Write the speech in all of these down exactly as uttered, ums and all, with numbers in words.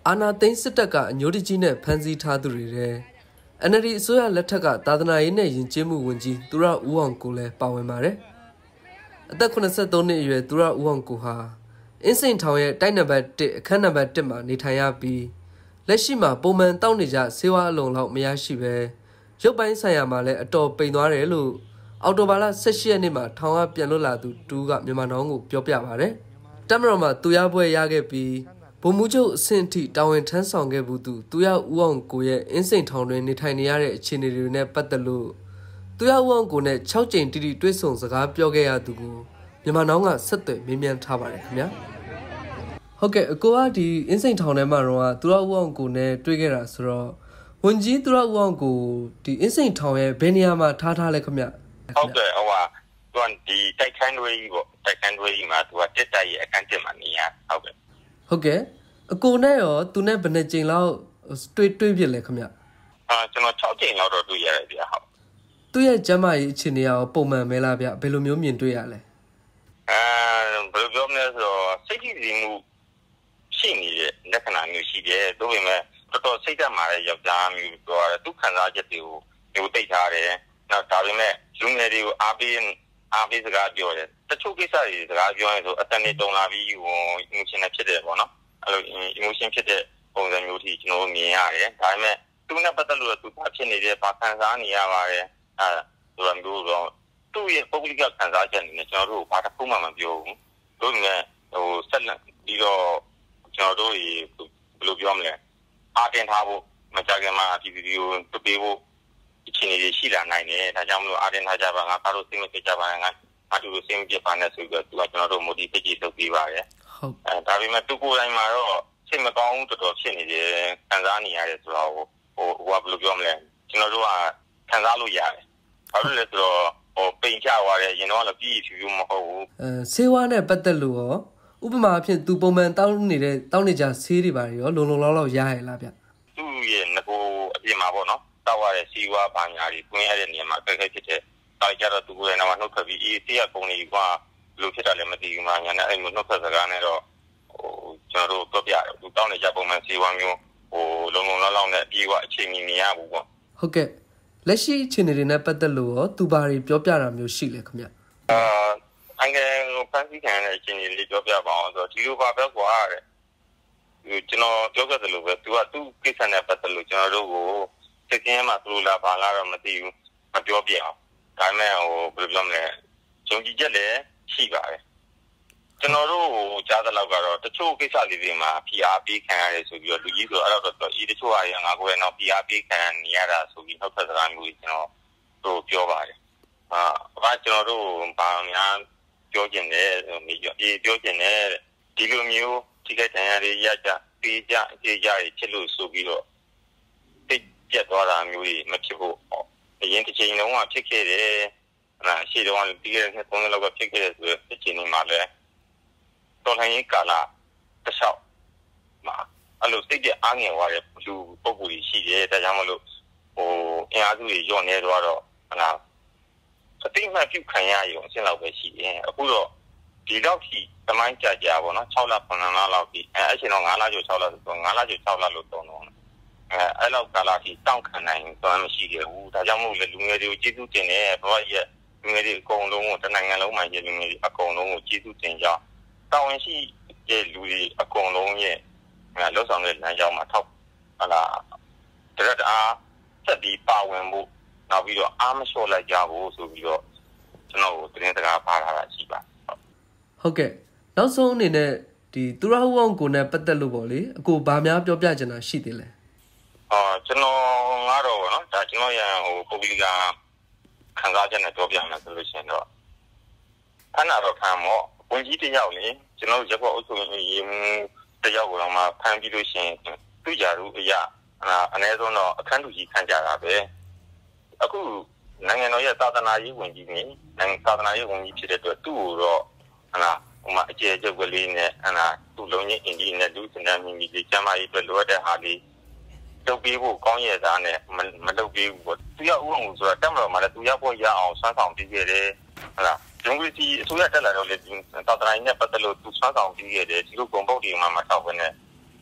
အာနာသိန်းစစ်တပ်ကအညိုတကြီးနဲ့ဖမ်းဆီးထားသူတွေတဲ့ N L D အစိုးရလက်ထက်ကသာသနာရေးနဲ့ယဉ်ကျေးမှုဝန်ကြီးသူရဦးအောင်ကိုလည်းပါဝင်ပါတယ်အသက်eighty-threeနှစ်အရွယ်သူရဦးအောင်ကိုဟာအင်းစိန်ထောင်ရဲ့တိုက်နံပါတ်oneအခန်းနံပါတ်oneမှာနေထိုင်ရပြီးလက်ရှိမှာပုံမှန်တောက်နေကြဆေးဝါးအလုံးလောက်မရရှိပဲရုပ်ပိုင်းဆိုင်ရာမှာလည်းအတော်ပိန်သွားတယ်လို့အော်တိုဘာလeighteenရက်နေ့မှာထောင်ကပြန်လွတ်လာသူတူကမြန်မာနောင်းကိုပြောပြပါတယ်တမတော်မှာသူရပွဲရခဲ့ပြီးဗိုလ်မှူးချုပ်အဆင့်ထိတာဝန်ထမ်းဆောင်ခဲ့ဘူးသူသူရဦးအောင်ကိုရဲ့အင်းစိန်ထောင်တွင်နေထိုင်နေရတဲ့အခြေအနေတွေနဲ့ပတ်သက်လို့သူရဦးအောင်ကိုနဲ့sixကြိမ်တိတိတွေ့ဆုံစကားပြောခဲ့ရသူကိုမြန်မာနောင်းကဆက်သွယ်မေးမြန်းထားပါတယ်ခင်ဗျာဟုတ်ကဲ့အကိုကဒီအင်းစိန်ထောင်ထဲမှာတော့သူရဦးအောင်ကိုနဲ့တွေ့ခဲ့တာဆိုတော့ဝန်ကြီးသူရဦးအောင်ကိုဒီအင်းစိန်ထောင်ရဲ့ဘယ်နေရာမှာထားထားလဲခင်ဗျဟုတ်ကဲ့ဟိုဟာသူကဒီတိုက်ခန်းတွေကြီးပေါ့တိုက်ခန်းတွေကြီးမှာသူကတက်တိုက်ရဲ့အခန်းတက်မှာနေရဟုတ်ကဲ့ဟုတ်ကဲ့အကိုနဲ့ရောသူနဲ့ဘယ်နှကြိမ်လောက်တွေ့တွေ့ပြလဲခင်ဗျအာကျွန်တော်sixကြိမ်လောက်တော့တွေ့ရတယ်ဗျဟုတ်သူရဲ့ကျမ်းမာရေးအခြေအနေရောပုံမှန်မဲလားဗျဘယ်လိုမျိုးမြင်တွေ့ရလဲအာဘယ်လိုပြောမလဲဆိုတော့စိတ်ကြည်စီမှုရှိနေတဲ့လက္ခဏာမျိုးရှိတယ်ဒါပေမဲ့တော်တော်စိတ်သက်မှာတဲ့ယောက်ျားမျိုးပြောရတယ်သူခံစားချက်တွေကိုမျိုးသိထားတယ်နောက်ဒါပေမဲ့လူငယ်တွေကိုအားပေးအားပေးစကားပြောတယ်တချို့ကိစ္စတွေစကားပြောရင်ဆိုအတန်နေတုံလာပြီးဟို emotion နဲ့ဖြစ်တယ်ပေါ့နော်အဲ့လို emotion ဖြစ်တဲ့ပုံစံမျိုးထိကျွန်တော်မြင်ရတယ်ဒါပေမဲ့သူနဲ့ပတ်သက်လို့သူဘာဖြစ်နေတယ်ဘာခံစားနေရပါတယ်အဲဆိုတော့မျိုးတော့သူ့ရဲ့ပုဂ္ဂလိကခံစားချက်နဲ့ကျွန်တော်တို့ဘာတစ်ခုမှမပြောဘူးတို့ငယ်ဟိုဆက်လက်ပြီးတော့ကျွန်တော်တို့ဘယ်လိုပြောမလဲအားတင်ထားဖို့မကြခင်မှာဒီဗီဒီယိုတူပေးဖို့အခြေအနေတွေရှိလာနိုင်တယ်ဒါကြောင့်မလို့အားတင်ထားကြပါငါတို့စိတ်မပြကြပါနဲ့ငါအားတူစိတ်မပြပါနဲ့ဆိုပြီးတော့သူကကျွန်တော်တို့ motivate လုပ်ပေးပါတယ်ဟုတ်အဲဒါပေမဲ့သူကိုယ်တိုင်မှာတော့စိတ်မကောင်းတော်တော်ဖြစ်နေတယ်ခံစားနေရတယ်ဆိုတော့ဟိုဟိုဘယ်လိုပြောမလဲကျွန်တော်တို့ကခံစားလို့ရတယ်ဘာလို့လဲဆိုတော့ဟိုပိန်ချသွားတယ်ရင်တော့လည်းပြည်ဖြူဖြူမဟုတ်ဘူးအဲဆေးဝါးနဲ့ပတ်သက်လို့ရောဥပမာအဖြစ်သူပုံမှန်တောင်းနေတဲ့တောင်းနေကြဆေးတွေပါရောလုံလုံလောက်လောက်ရရလားဗျသူ့ရဲ့ငကိုအပြင်မှာပေါ့နော်တောက်ရတဲ့ဆေးဝါးဘာညာတွေတွင်းရတဲ့နေရာမှာအခက်အခဲဖြစ်တဲ့တောက်ကြတော့သူကိုယ်တိုင်တော့နှုတ်ထွက်ပြီးအေးဆေးရပုံလေးကဘယ်လိုဖြစ်တာလဲမသိဘူးမှညာနဲ့အဲ့လိုနှုတ်ထွက်စကားနဲ့တော့ဟိုကျွန်တော်တို့ပြောပြတယ်သူတောင်းနေကြပုံမှန်ဆေးဝါးမျိုးဟိုလုံလုံလောက်လောက်နဲ့ပြေးကအချိန်မီမရဘူးပေါ့ဟုတ်ကဲ့လက်ရှိအခြေအနေတွေနဲ့ပတ်သက်လို့ရောသူဘာတွေပြောပြတာမျိုးရှိလဲခင်ဗျအာအင်္ဂလိပ်ဖန်စီခံတဲ့အခြေအနေလေးပြောပြပါအောင်ဆိုတော့ဒီလိုပါပဲကွာတဲ့ကျွန်တော်ပြောခဲ့တယ်လို့ပဲသူကသူ့ကိစ္စနဲ့ပတ်သက်လို့ကျွန်တော်တို့ကိုသိချင်းမှသူလာပါလာတော့မသိဘူးမပြောပြအောင်ဒါပေမဲ့ဟိုဘယ်လိုပြောမလဲဂျုံကြည်ချက်လည်းရှိပါတယ်ကျွန်တော်တို့ကြားသလောက်ကတော့တချို့ကိစ္စလေးတွေမှာ P R ပေးခံရတယ်ဆိုပြီးတော့လူကြီးဆိုအဲ့တော့ဒီတချို့ဟာတွေငါကိုယ်ကတော့ P R ပေးခံနေရတာဆိုပြီးနောက်ထပ်စကားမျိုးကျွန်တော်တို့ပြောပါတယ်အာဘာကျွန်တော်တို့ဘာများပြောကျင်တယ်မြေပြောကျင်တယ်ဒီလိုမျိုးဒီကတန်ရတွေရကြပေးကြအေးကြရချစ်လို့ဆိုပြီးတော့တိတ်ပြတ်သွားတာမျိုးကြီးမဖြစ်ဖို့အရင်တစ်ချိန်လုံးကဖြစ်ခဲ့တယ်အဲ့ဒါရှေ့တုန်းကဒီကနေ့သုံးလလောက်ကဖြစ်ခဲ့တယ်ဆိုတော့တစ်ချိန်မှာလည်းတော်လှန်ရေးကာလတစ်လျှောက်မှာအဲ့လိုစိတ်ကြအားငယ်သွားတဲ့လူပုံစံကြီးရှိတယ်ဒါကြောင့်မလို့ဟိုအင်အားစုတွေညော့နေသွားတော့ဟလာအတိအမှန်ပြုခံရရုံအဆင့်လောက်ပဲရှိတယ်အခုတော့ဒီတော့ဒီသမိုင်းကြကြပါတော့sixလ၇လလောက်ဒီအဲအချိန်တော့fiveလကျော်sixလဆိုတော့fiveလကျော်sixလလို့တုံးတော့အဲအဲ့လောက်ကာလထိတောင့်ခံနိုင်သွားမရှိခဲ့ဘူးဒါကြောင့်မို့လေလူငယ်တွေကိုကျေးဇူးတင်တယ်ဘဝရဲ့လူငယ်တွေအကုန်လုံးကိုတနိုင်ငံလုံးမှာရဲ့လူငယ်တွေအကုန်လုံးကိုကျေးဇူးတင်ကြတာဝန်ရှိတဲ့လူတွေအကုန်လုံးရဲ့လောက်ဆောင်တဲ့လမ်းကြောင်းမှာထောက်ဟလာတရက်အားဆက်ပြီးပါဝင်ဖို့နောက်ပြီးတော့အားမလျှော့လိုက်ကြဘူးဆိုပြီးတော့ကျွန်တော်တို့တင်းစကားပါထားတာရှိပါဟုတ်ကဲ့နောက်ဆုံးအနေနဲ့ဒီသူရဟူအောင်ကိုနဲ့ပတ်သက်လို့ပေါ့လေအကိုဘာများပြောပြချင်တာရှိသေးလဲအော်ကျွန်တော်ကတော့ဗောနော်ဒါကျွန်တော်ရဟိုပုဂ္ဂလိကခံစားချက်နဲ့ပြောပြမယ်ဆိုလို့ရှိရင်တော့အနာတော့ခံမော့ဝန်ကြီးတယောက်လေကျွန်တော်ရက်ကွက်အုပ်ချုပ်ရေးမှုတယောက်ကိုတော့မှဖမ်းပြီးလို့ရှိရင်သူ့ယာရုအရာအနည်းဆုံးတော့အခန်းတူကြီးခံကြတာပဲအခုနိုင်ငံတော်ရဲ့သာသနာရေးဝန်ကြီးနေနိုင်ငံသာသနာရေးဝန်ကြီးဖြစ်တဲ့အတွက်သူ့ကိုတော့ဟလာဟိုမှာအကျယ်ချုပ်ကလေးနဲ့ဟလာသူ့လုံးချင်းအင်ဒီနဲ့လူစင်တန်းမြင့်ကြီးကျမ်းမာရေးအတွက်လိုအပ်တဲ့ဟာလေးလုပ်ပေးဖို့ကောင်းရဲ့သားနဲ့မလုပ်ပေးဘူးပေါ့သူရဥအောင်ဆိုတာတက်မတော်မှာလည်းသူရဖို့ရအောင်စမ်းဆောင်ပြီးခဲ့တယ်ဟလာဒီမိုကရေစီအစိုးရတက်လာတော့လေသာသနာရေးနဲ့ပတ်သက်လို့သူစမ်းဆောင်ပြီးခဲ့တယ်ဒီလိုပုံပုတ်တွေမှာမထောက်ဘဲနဲ့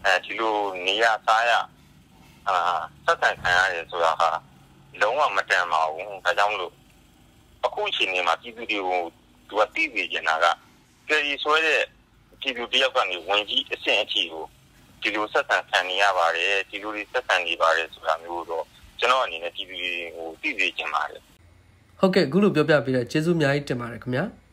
အဲဒီလိုနေရစားရအာဆက်ဆံခံရတယ်ဆိုတာဟာလုံးဝမတန်ပါဘူးဒါကြောင့်မလို့အခုအချိန်မှာပြည်သူတွေကိုသူကသိစေချင်တာကကြေရီဆွဲတဲ့ပြည်သူတယောက်ကနေဝင်ကြီးအဆင့်အထိကိုဒီလိုဆက်ဆံခံနေရပါတယ်ဒီလိုတွေဆက်ဆံနေပါတယ်ဆိုတာမျိုးတော့ကျွန်တော်အနေနဲ့ပြည်သူတွေကိုသိစေချင်ပါတယ်ဟုတ်ကဲ့အခုလိုပြောပြပေးတဲ့ကျေးဇူးအများကြီးတင်ပါတယ်ခင်ဗျာ